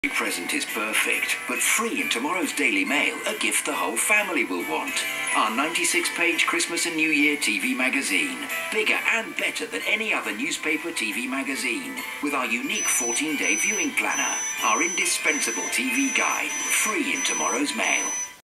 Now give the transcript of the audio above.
Every present is perfect, but free in tomorrow's Daily Mail, a gift the whole family will want. Our 96-page Christmas and New Year TV magazine. Bigger and better than any other newspaper TV magazine. With our unique 14-day viewing planner. Our indispensable TV guide, free in tomorrow's mail.